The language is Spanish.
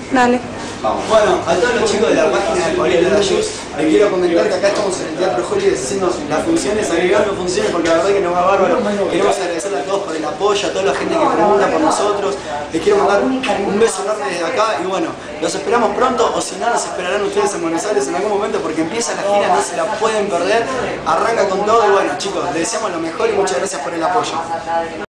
Dale. Vamos. Bueno, a todos los chicos de la página de Paulina de Ayus, les quiero comentar que acá estamos en el Teatro Juli haciendo las funciones, agregando funciones porque la verdad que nos va bárbaro. Queremos agradecerle a todos por el apoyo, a toda la gente que pregunta por nosotros. Les quiero mandar un beso enorme desde acá y bueno, los esperamos pronto o si no, nos esperarán ustedes en Buenos Aires en algún momento porque empieza la gira, no se la pueden perder. Arranca con todo y bueno, chicos, les deseamos lo mejor y muchas gracias por el apoyo.